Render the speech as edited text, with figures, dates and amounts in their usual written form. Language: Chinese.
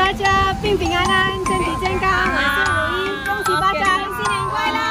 大家平平安安、身体健康、万事如意，恭喜发财，新年快乐！